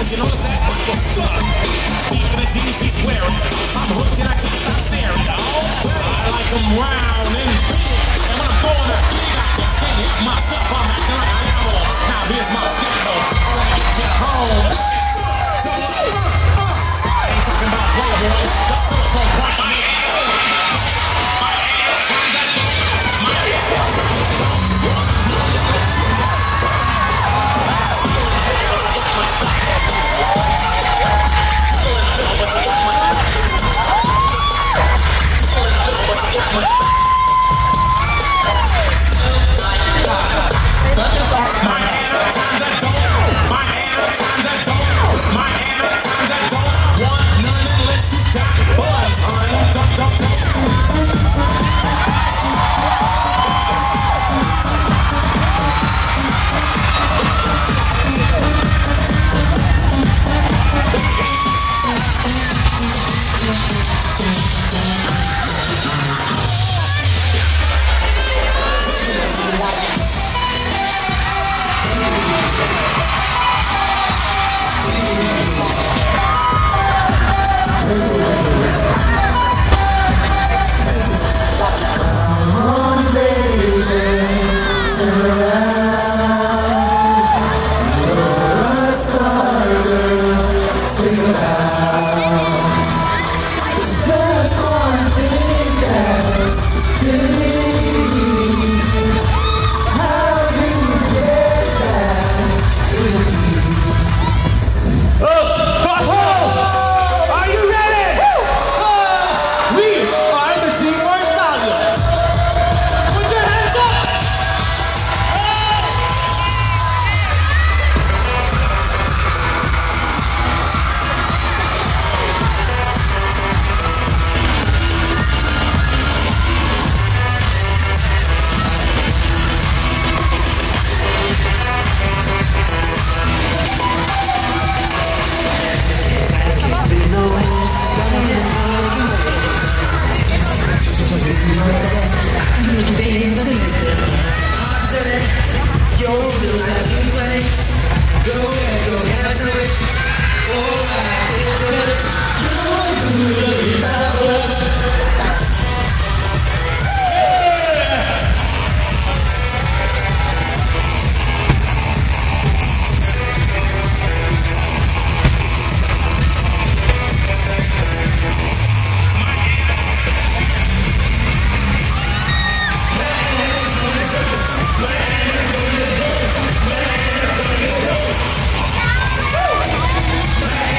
you notice that? Deep in the jeans she's wearing. I'm hooked and I can't stop staring, dawg. I like them round and big. And when I'm throwing a gig, I just can't help myself. I'm acting like an animal. Now here's my schedule.